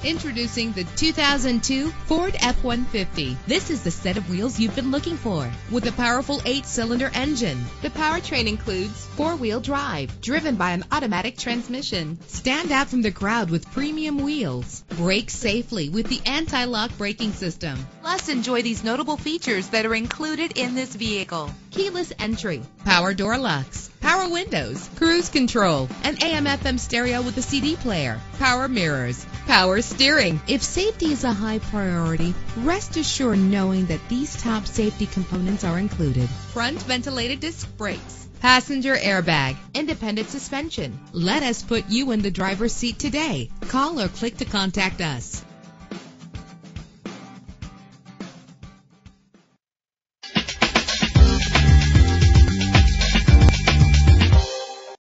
Introducing the 2002 Ford F-150. This is the set of wheels you've been looking for, with a powerful 8-cylinder engine. The powertrain includes 4-wheel drive, driven by an automatic transmission. Stand out from the crowd with premium wheels. Brake safely with the anti-lock braking system. Plus, enjoy these notable features that are included in this vehicle: keyless entry, power door locks, power windows, cruise control, an AM/FM stereo with a CD player, power mirrors, power steering. If safety is a high priority, rest assured knowing that these top safety components are included: front ventilated disc brakes, passenger airbag, independent suspension. Let us put you in the driver's seat today. Call or click to contact us.